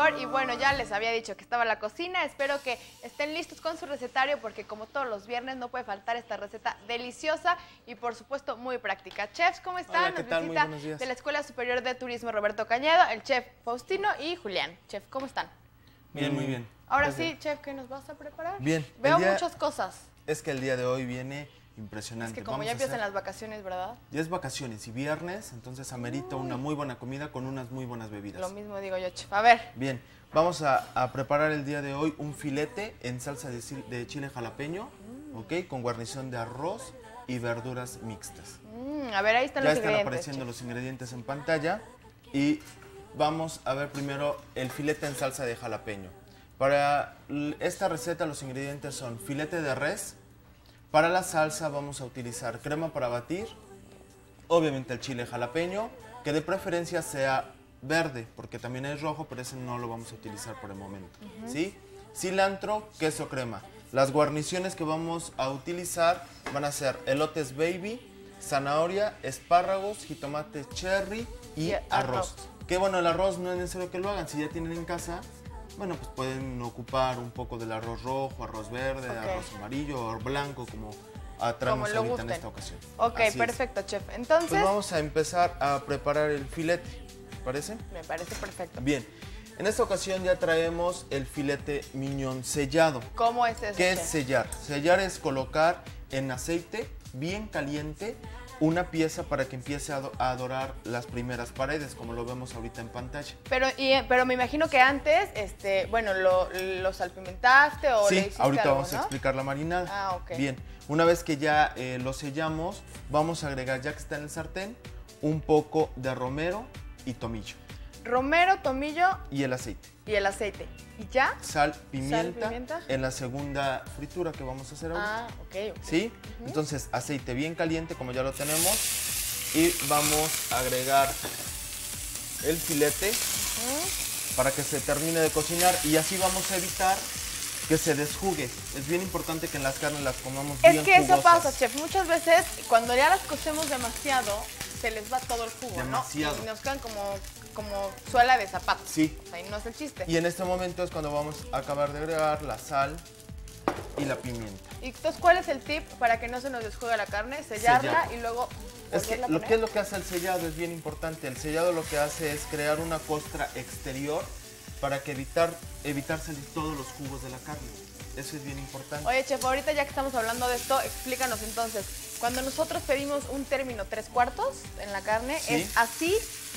mejor. Y bueno, ya les había dicho que estaba en la cocina. Espero que estén listos con su recetario porque como todos los viernes no puede faltar esta receta deliciosa y por supuesto muy práctica. Chefs, ¿cómo están? Hola, ¿qué tal? Muy buenos días. De la Escuela Superior de Turismo Roberto Cañedo, el chef Faustino y Julián. Chef, ¿cómo están? Bien, muy bien. Ahora sí, chef, ¿qué nos vas a preparar? Bien. Veo muchas cosas. Es que el día de hoy viene impresionante. Es que como ya empiezan las vacaciones, ¿verdad? Ya es vacaciones y viernes, entonces amerita una muy buena comida con unas muy buenas bebidas. Lo mismo digo yo, chef. A ver. Bien, vamos a preparar el día de hoy un filete en salsa de chile jalapeño, ¿ok? Con guarnición de arroz y verduras mixtas. A ver, ahí están los ingredientes. Ya están apareciendo los ingredientes en pantalla y vamos a ver primero el filete en salsa de jalapeño. Para esta receta los ingredientes son filete de res. Para la salsa vamos a utilizar crema para batir, obviamente el chile jalapeño, que de preferencia sea verde, porque también es rojo, pero ese no lo vamos a utilizar por el momento, ¿sí? Cilantro, queso crema. Las guarniciones que vamos a utilizar van a ser elotes baby, zanahoria, espárragos, jitomate cherry y arroz. Que bueno, el arroz no es necesario que lo hagan, si ya tienen en casa, bueno, pues pueden ocupar un poco del arroz rojo, arroz verde, arroz amarillo o blanco, como traemos ahorita en esta ocasión. Ok, perfecto, chef. Entonces, pues vamos a empezar a preparar el filete, ¿te parece? Me parece perfecto. Bien, en esta ocasión ya traemos el filete mignon sellado. ¿Cómo es eso, ¿Qué chef? es sellar? Sellar es colocar en aceite bien caliente una pieza para que empiece a dorar las primeras paredes, como lo vemos ahorita en pantalla. Pero me imagino que antes, bueno, lo salpimentaste o le hiciste ahorita algo, vamos a explicar la marinada. Ah, ok. Bien, una vez que ya lo sellamos, vamos a agregar, ya que está en el sartén, un poco de romero y tomillo. Romero, tomillo y el aceite. Y el aceite. ¿Y ya? Sal, pimienta en la segunda fritura que vamos a hacer ahorita. Ah, ok. ¿Sí? Entonces, aceite bien caliente, como ya lo tenemos. Y vamos a agregar el filete para que se termine de cocinar. Y así vamos a evitar que se desjugue. Es bien importante que en las carnes las comamos bien jugosas. Es que eso pasa, chef. Muchas veces, cuando ya las cocemos demasiado, se les va todo el jugo, demasiado. ¿no? Y nos quedan como suela de zapato. Sí. O sea, y no es el chiste. Y en este momento es cuando vamos a acabar de agregar la sal y la pimienta. ¿Y entonces cuál es el tip para que no se nos desjuegue la carne? Sellarla y luego volverla a poner. ¿Qué es lo que hace el sellado? Es bien importante. El sellado lo que hace es crear una costra exterior para que evitar salir todos los jugos de la carne. Eso es bien importante. Oye, chef, ahorita ya que estamos hablando de esto, explícanos entonces. Cuando nosotros pedimos un término 3/4 en la carne, ¿sí? ¿Es así,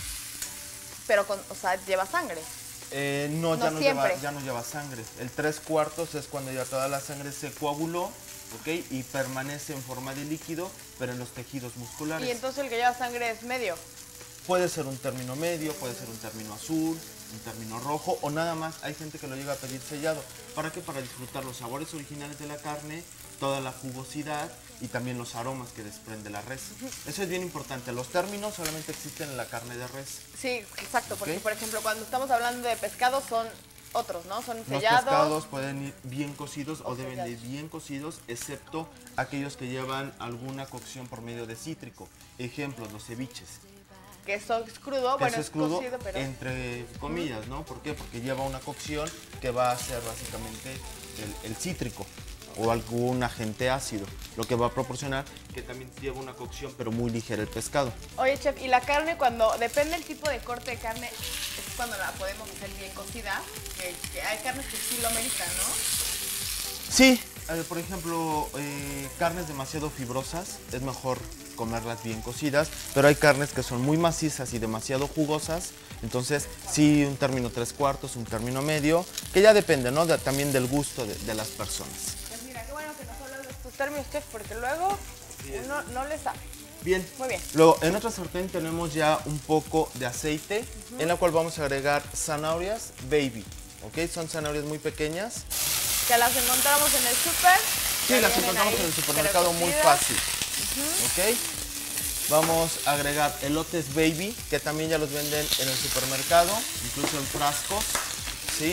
pero lleva sangre? No, ya no lleva sangre. El 3/4 es cuando ya toda la sangre se coaguló, ¿ok? Y permanece en forma de líquido, pero en los tejidos musculares. ¿Y entonces el que lleva sangre es medio? Puede ser un término medio, puede ser un término azul, un término rojo o nada más. Hay gente que lo llega a pedir sellado. ¿Para qué? Para disfrutar los sabores originales de la carne, toda la jugosidad y también los aromas que desprende la res. Eso es bien importante. Los términos solamente existen en la carne de res. Sí, exacto, porque por ejemplo cuando estamos hablando de pescado son otros, ¿no? Son sellados. Los pescados pueden ir bien cocidos o deben de ir bien cocidos, excepto aquellos que llevan alguna cocción por medio de cítrico. Ejemplos, los ceviches. Que eso es crudo, bueno, es crudo, cocido, pero entre comillas, ¿no? ¿Por qué? Porque lleva una cocción que va a ser básicamente el cítrico o algún agente ácido, lo que va a proporcionar que también lleva una cocción, pero muy ligera el pescado. Oye, chef, y la carne depende del tipo de corte de carne, es cuando la podemos hacer bien cocida, que hay carnes que sí lo ameritan, ¿no? Sí, por ejemplo, carnes demasiado fibrosas, es mejor comerlas bien cocidas, pero hay carnes que son muy macizas y demasiado jugosas, entonces sí un término 3/4, un término medio, que ya depende, ¿no? También del gusto de las personas. Pues mira, qué bueno que nos hablas de estos términos, chef, porque luego uno no le sabe. Bien. Muy bien. Luego, en otra sartén tenemos ya un poco de aceite, en la cual vamos a agregar zanahorias baby, ¿ok? Son zanahorias muy pequeñas. ¿Que las encontramos en el súper? Sí, las encontramos en el supermercado muy fácil. ¿Ok? Vamos a agregar elotes baby, que también ya los venden en el supermercado, incluso en frascos, ¿sí?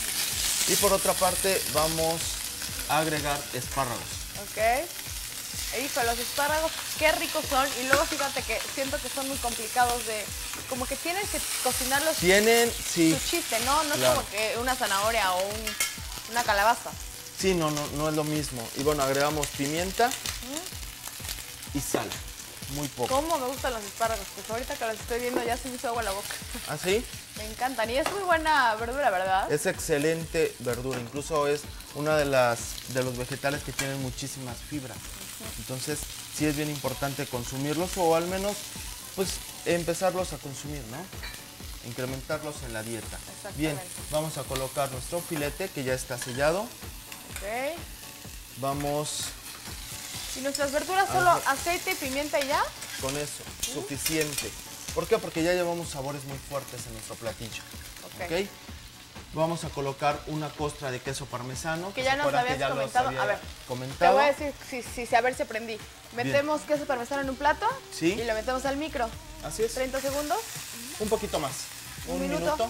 Y por otra parte vamos a agregar espárragos. Ok. Hijo, los espárragos, qué ricos son. Y luego fíjate que siento que son muy complicados de... Como que tienes que cocinarlos. Tienen, sí. Su chiste, ¿no? No Claro. es como que una zanahoria o una calabaza. Sí, no es lo mismo. Y bueno, agregamos pimienta y sal. Muy poco. ¿Cómo me gustan los espárragos? Pues ahorita que los estoy viendo ya se me hizo agua en la boca. ¿Ah, sí? Me encantan. Y es muy buena verdura, ¿verdad? Es excelente verdura. Incluso es una de los vegetales que tienen muchísimas fibras. Entonces, sí es bien importante consumirlos o al menos, pues, empezarlos a consumir, ¿no? Incrementarlos en la dieta. Bien, vamos a colocar nuestro filete que ya está sellado. Ok. Vamos ¿Y nuestras verduras solo aceite y pimienta y ya? con eso, suficiente. ¿Por qué? Porque ya llevamos sabores muy fuertes en nuestro platillo. ¿Ok? Vamos a colocar una costra de queso parmesano. Que ya nos habías comentado. A ver, te voy a decir, a ver si aprendí. Metemos queso parmesano en un plato y lo metemos al micro. Así es. 30 segundos. Un poquito más. Un minuto.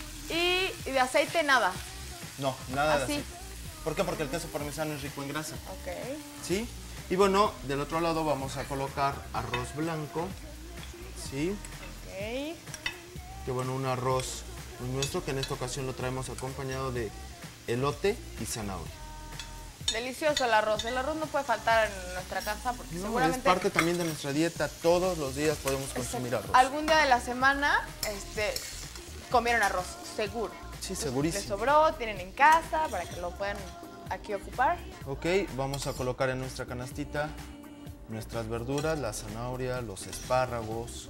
Y de aceite nada. No, nada de Así. aceite. ¿Por qué? Porque el queso parmesano es rico en grasa. Ok. ¿Sí? Y bueno, del otro lado vamos a colocar arroz blanco. ¿Sí? Ok. Que bueno, un arroz nuestro que en esta ocasión lo traemos acompañado de elote y zanahoria. Delicioso el arroz. El arroz no puede faltar en nuestra casa porque seguramente... Es parte también de nuestra dieta. Todos los días podemos consumir arroz. Algún día de la semana comieron arroz, seguro. Sí, segurísimo. Les sobró, tienen en casa para que lo puedan aquí ocupar. Ok, vamos a colocar en nuestra canastita nuestras verduras, la zanahoria, los espárragos,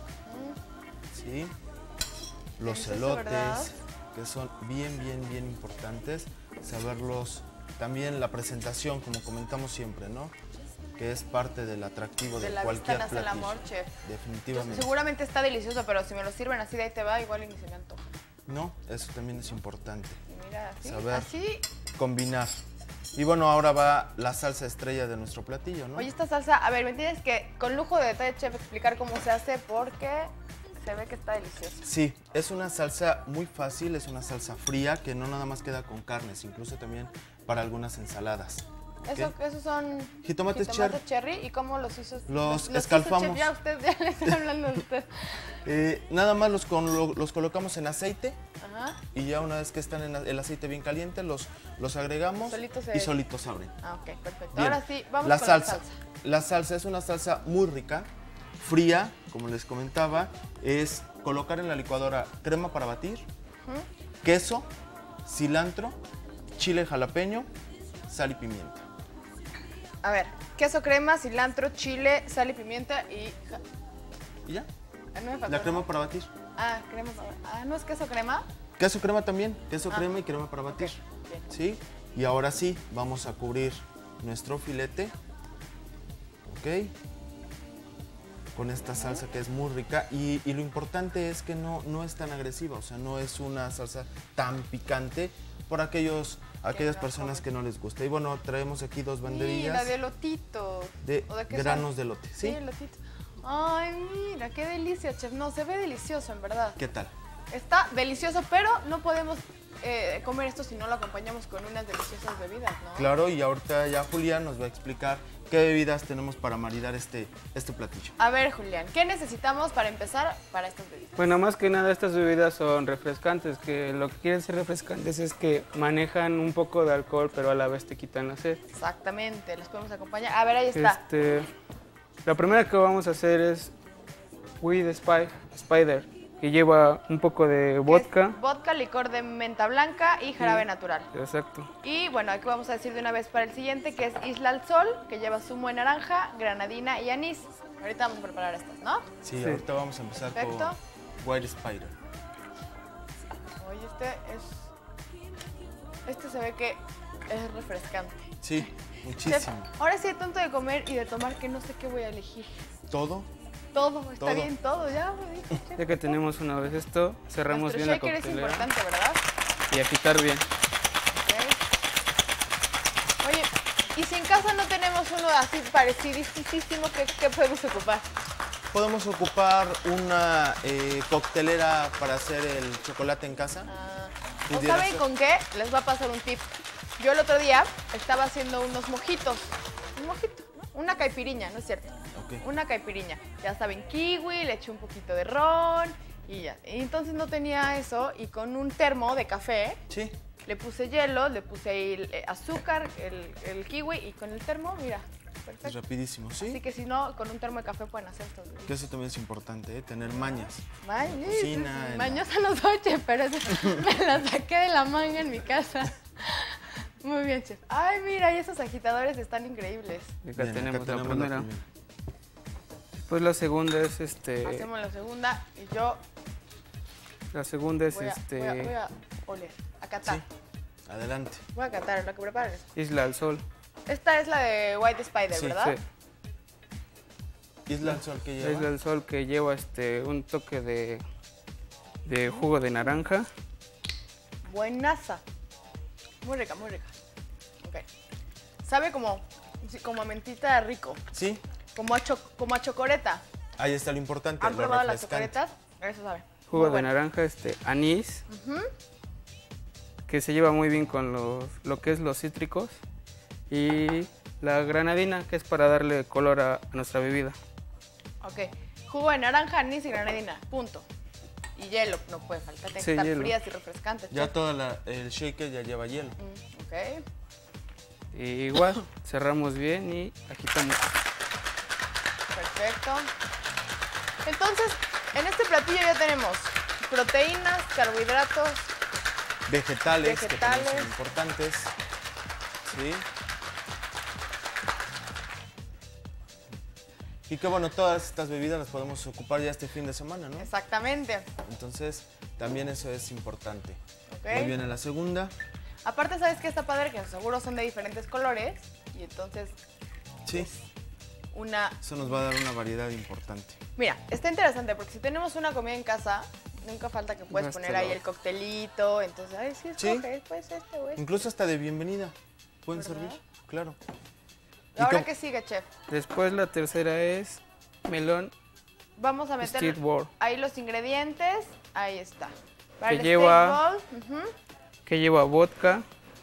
¿sí? Los elotes, ¿verdad? que son bien importantes. Saberlos, también la presentación, como comentamos siempre, ¿no? Que es parte del atractivo de cualquier platillo. El amor, chef. Definitivamente. Seguramente está delicioso, pero si me lo sirven así de ahí te va, igual y ni se me antoja. No, eso también es importante. Mira, así, saber así. Combinar. Y bueno, ahora va la salsa estrella de nuestro platillo, ¿no? Oye, esta salsa, a ver, me tienes que, con lujo de detalle, chef, explicar cómo se hace porque se ve que está deliciosa. Sí, es una salsa muy fácil, es una salsa fría que no nada más queda con carnes, incluso también para algunas ensaladas. Esos son jitomates cherry. ¿Y cómo los hizo? Los escalfamos. Ya le estoy hablando de usted. Nada más los colocamos en aceite. Ajá. Y ya una vez que están en el aceite bien caliente, los agregamos y solitos abren. Ah, ok, perfecto. Bien. Ahora sí, vamos la con salsa. La salsa es una salsa muy rica, fría, como les comentaba. Es colocar en la licuadora crema para batir, queso, cilantro, chile jalapeño, sal y pimienta. A ver, queso, crema, cilantro, chile, sal y pimienta y... ¿Y ya? No me faltó, la crema para batir. Ah, crema para batir. Ah, ¿no es queso crema? Queso crema también, queso crema y crema para batir. Bien. ¿Sí? Y ahora sí, vamos a cubrir nuestro filete. ¿Ok? Con esta salsa que es muy rica y lo importante es que no es tan agresiva, o sea, no es una salsa tan picante por aquellas personas que no les gusta. Y bueno, traemos aquí dos banderillas. Mira, de elotitos. De granos de elote, ¿sí? Sí, elotitos. Ay, mira, qué delicia, chef. No, se ve delicioso, en verdad. ¿Qué tal? Está delicioso, pero no podemos comer esto si no lo acompañamos con unas deliciosas bebidas, ¿no? Claro, y ahorita ya Julián nos va a explicar qué bebidas tenemos para maridar este platillo. A ver, Julián, ¿qué necesitamos para empezar para estas bebidas? Bueno, más que nada estas bebidas son refrescantes, que lo que quieren ser refrescantes es que manejan un poco de alcohol, pero a la vez te quitan la sed. Exactamente, las podemos acompañar. A ver, ahí está. La primera que vamos a hacer es With Spider, que lleva un poco de vodka. Vodka, licor de menta blanca y jarabe natural. Exacto. Y bueno, aquí vamos a decir de una vez para el siguiente, que es Isla al Sol, que lleva zumo de naranja, granadina y anís. Ahorita vamos a preparar estas, ¿no? Sí. Ahorita vamos a empezar con White Spider. Oye, este se ve que es refrescante. Sí, muchísimo. Chef, ahora sí, de tanto de comer y de tomar que no sé qué voy a elegir. ¿Todo? Todo, está bien, todo, ya. Ya que tenemos una vez esto, cerramos bien la coctelera. Nuestro shaker es importante, ¿verdad? Y agitar bien. Okay. Oye, y si en casa no tenemos uno así parecidísimo, ¿qué podemos ocupar? Podemos ocupar una coctelera para hacer el chocolate en casa. ¿O saben con qué? Les voy a pasar un tip. Yo el otro día estaba haciendo unos mojitos. Un mojito, ¿no? una caipiriña, ¿no es cierto? Ok. Una caipiriña. Ya saben, kiwi, le eché un poquito de ron y ya. Y entonces no tenía eso y con un termo de café Sí. le puse hielo, le puse ahí azúcar, el kiwi y con el termo, mira, Es perfecto. rapidísimo, Así ¿sí? que si no, con un termo de café pueden hacer esto. Que eso también es importante, ¿eh? Tener mañas. Cocina, en mañosa no soy, chef, pero eso me la saqué de la manga en mi casa. Muy bien, chef. Ay, mira, y esos agitadores están increíbles. Y acá Bien, tenemos la la primera. Pues la segunda es Hacemos la segunda y yo La segunda es voy a oler, a catar. Sí. Adelante. Voy a catar, lo que prepares. Isla al Sol. Esta es la de White Spider, Sí, ¿verdad? Isla al Sol que La Isla lleva. al Sol que lleva un toque de jugo de naranja. Buenaza. Muy rica, muy rica. Ok. Sabe como a mentita rico, Sí. como a chocoreta. Ahí está lo importante. ¿Han lo probado las refrescante. chocoretas? Eso sabe. Jugo Muy de bueno. naranja, anís, que se lleva muy bien con lo que es los cítricos. Y la granadina, que es para darle color a nuestra bebida. Ok. Jugo de naranja, anís y granadina. Punto. Y hielo, no puede faltar. Tienen que Sí, estar hielo. frías y refrescantes. Ya chef. todo el shaker ya lleva hielo. Ok. Y igual, cerramos bien y agitamos. Perfecto. Entonces, en este platillo ya tenemos proteínas, carbohidratos. Vegetales, que también Vegetales. son importantes. Sí. Y que bueno, todas estas bebidas las podemos ocupar ya este fin de semana, ¿no? Exactamente. Entonces, también eso es importante. Ok. Muy bien, en la segunda. Aparte, ¿sabes qué está padre? Que seguro son de diferentes colores. Y entonces, Sí, una... eso nos va a dar una variedad importante. Mira, está interesante porque si tenemos una comida en casa, nunca falta que puedes Gasta poner ahí la- el coctelito. Entonces, ay, sí, Sí. escoge, pues este o este. Incluso hasta de bienvenida. Pueden ¿Verdad? servir, claro. ¿Y Ahora cómo- que sigue, chef, Después la tercera es melón vamos a meter Street Board, ahí los ingredientes. Ahí está. Para Que el lleva- steak bowl, que lleva vodka,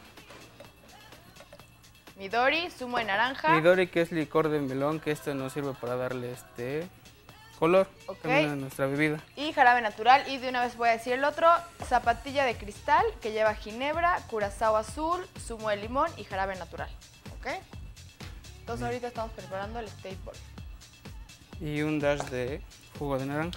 Midori, zumo de naranja. Midori, que es licor de melón, que nos sirve para darle color Ok. también a nuestra bebida. Y jarabe natural. Y de una vez voy a decir el otro. Zapatilla de cristal que lleva ginebra, curazao azul, zumo de limón y jarabe natural. ¿Ok? Entonces ahorita estamos preparando el steak bowl. Y un dash de jugo de naranja.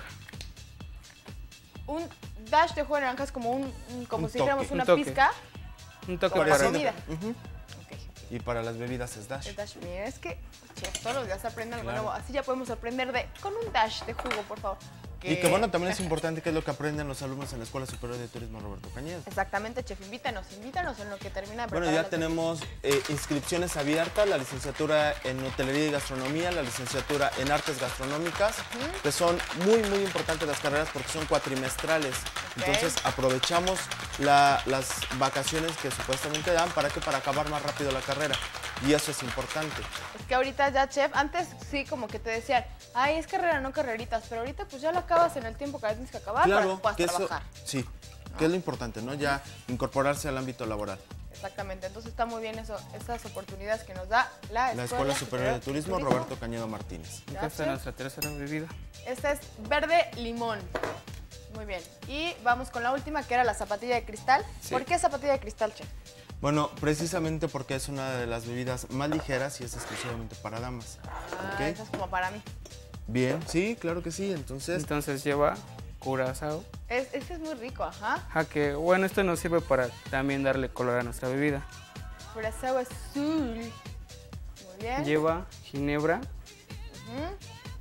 Un dash de jugo de naranja es como como Un si toque. dijéramos Un una toque. pizca. Un toque Con la para... comida. Ujú. Ok. Y para las bebidas es dash. El dash, mira, es que chef, todos los días aprenden algo Claro. nuevo. Así ya podemos aprender con un dash de jugo, por favor. Y que bueno, también es importante que es lo que aprenden los alumnos en la Escuela Superior de Turismo Roberto Cañedo. Exactamente, chef, invítanos en lo que termina de Bueno, preparar ya la tenemos inscripciones abiertas, la licenciatura en Hotelería y Gastronomía, la licenciatura en Artes Gastronómicas, que son muy, muy importantes las carreras porque son cuatrimestrales. Entonces aprovechamos las vacaciones que supuestamente dan para acabar más rápido la carrera. Y eso es importante. Es que ahorita ya, chef, antes sí como que te decían, ay, es carrera, no carreritas, pero ahorita pues ya lo acabas en el tiempo que tienes que acabar para que Claro, puedas que eso, trabajar. sí, que es lo importante, ¿no? Ya incorporarse al ámbito laboral. Exactamente, entonces está muy bien eso, esas oportunidades que nos da la La Escuela Superior de Turismo Roberto Cañedo Martínez. Ya, Acá está chef. nuestra tercera bebida. Esta es verde limón. Muy bien. Y vamos con la última, que era la zapatilla de cristal. Sí. ¿Por qué zapatilla de cristal, chef? Bueno, precisamente porque es una de las bebidas más ligeras y es exclusivamente para damas. Ah, ¿Ok? esa es como para mí. Bien, sí, claro que sí. Entonces, Entonces lleva curazao. Este es muy rico, ajá. Que bueno, esto nos sirve para también darle color a nuestra bebida. Curazao azul. Muy bien. Lleva ginebra, Ujú.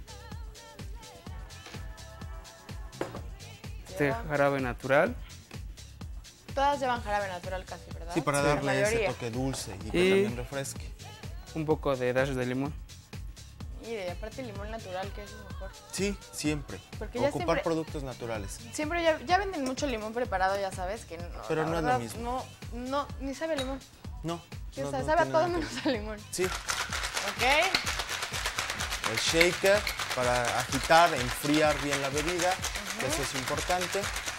Lleva- jarabe natural Todas llevan jarabe natural casi, ¿verdad? sí, para La darle ese mayoría. toque dulce y que Y- también refresque. un poco de dash de limón. Y aparte el limón natural, que es lo mejor. Sí, siempre. Porque ya Ocupar siempre- productos naturales. Siempre ya venden mucho limón preparado, ya sabes, que no. Pero la no es lo verdad, mismo. No, ni sabe a limón. No. ¿Quién no, sabe? no Sabe a tiene todo nada que menos ver. a limón. Sí, Ok. el shaker para agitar, enfriar bien la bebida, que eso es importante.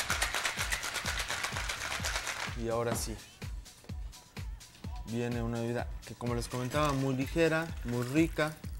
Y ahora sí, viene una bebida que, como les comentaba, muy ligera, muy rica,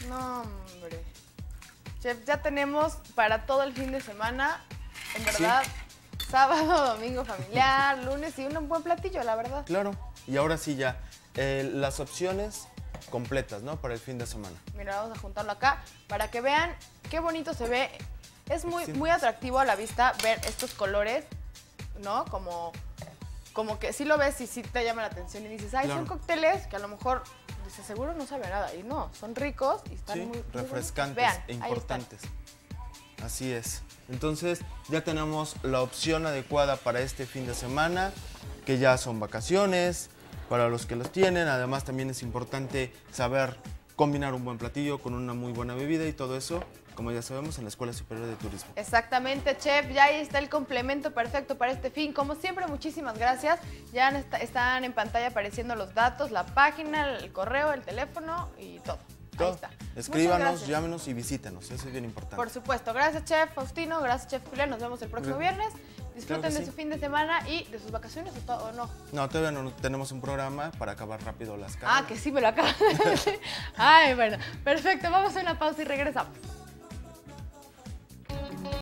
No, hombre. Chef, ya tenemos para todo el fin de semana, en verdad, sábado, domingo familiar, lunes y un buen platillo, la verdad. Claro, y ahora sí ya, las opciones completas, ¿no? Para el fin de semana. Mira, vamos a juntarlo acá para que vean qué bonito se ve. Es muy, Sí. muy atractivo a la vista ver estos colores, ¿no? Como que sí lo ves y sí te llama la atención y dices, ay, Claro. son cócteles que a lo mejor dices, seguro no sabe nada. Y no, son ricos y están Sí, muy refrescantes bonitos. Vean, e ahí están. importantes. Así es. Entonces ya tenemos la opción adecuada para este fin de semana, que ya son vacaciones, para los que los tienen. Además también es importante saber combinar un buen platillo con una muy buena bebida y todo eso, como ya sabemos, en la Escuela Superior de Turismo. Exactamente, chef, ya ahí está el complemento perfecto para este fin. Como siempre, muchísimas gracias. Ya están en pantalla apareciendo los datos, la página, el correo, el teléfono y todo. Ahí Todo. está. Muchas Escríbanos, gracias. llámenos y visítenos, eso es bien importante. Por supuesto. Gracias, chef Faustino. Gracias, chef Julián. Nos vemos el próximo viernes. Disfruten Claro que de sí. su fin de semana y de sus vacaciones o no. No, todavía no tenemos un programa para acabar rápido las carreras. Ah, que sí me lo acabo de decir. Ay, bueno. Perfecto. Vamos a una pausa y regresamos.